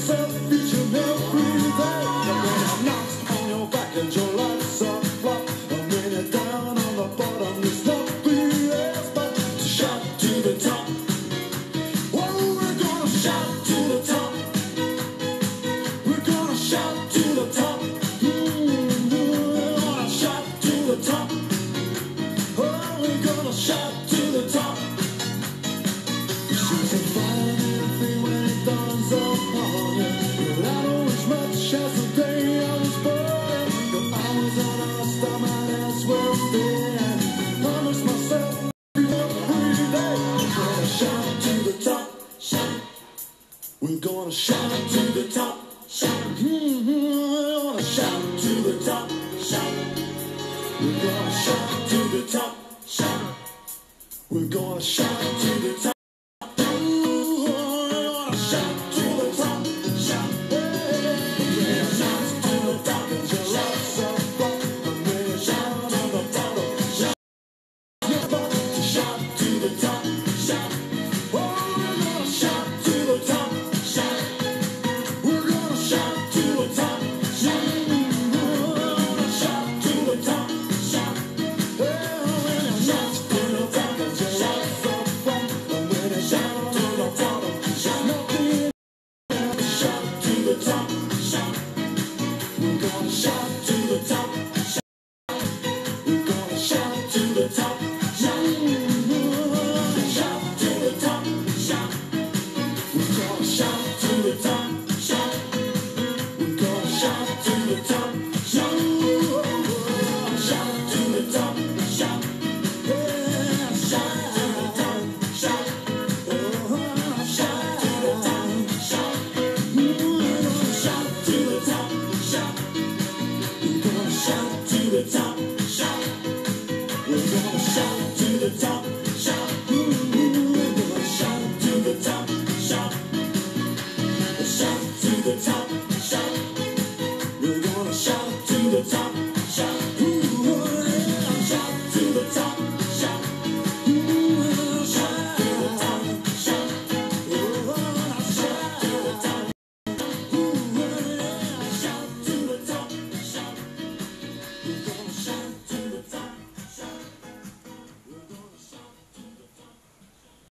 myself each and every day. When I'm knocked on your back and your life's a flop, and when you're down on the bottom, there's nothing else but to shout to the top. Oh, we're gonna shout to the top. We're gonna shout to the top. We're gonna shout to the top. Oh, we're gonna shout to the top. She's a funny when it dawns upon you. But I don't wish much as the day I was born. But I was on earth, I might as well stay. I miss myself every day. We're gonna shout to the top, shout. We're gonna shout to the top, shout. We're gonna shout to the top, shout. We're gonna shout to the top, shout. We're gonna shout to the top. Shout to the top.